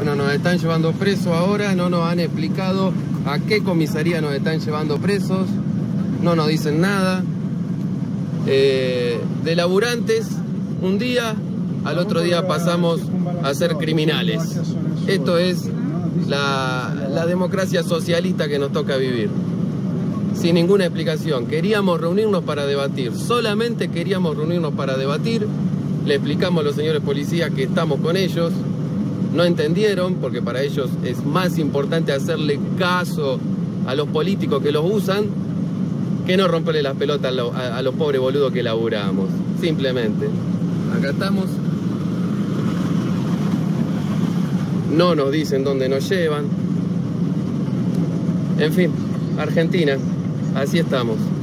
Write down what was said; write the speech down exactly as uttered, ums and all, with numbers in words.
Bueno, nos están llevando presos ahora, no nos han explicado a qué comisaría nos están llevando presos, no nos dicen nada. Eh, de laburantes, un día, al otro día pasamos a ser criminales. Esto es la, la democracia socialista que nos toca vivir. Sin ninguna explicación. Queríamos reunirnos para debatir, solamente queríamos reunirnos para debatir. Le explicamos a los señores policías que estamos con ellos. No entendieron, porque para ellos es más importante hacerle caso a los políticos que los usan que no romperle las pelotas a, lo, a, a los pobres boludos que laburamos. Simplemente. Acá estamos. No nos dicen dónde nos llevan. En fin, Argentina, así estamos.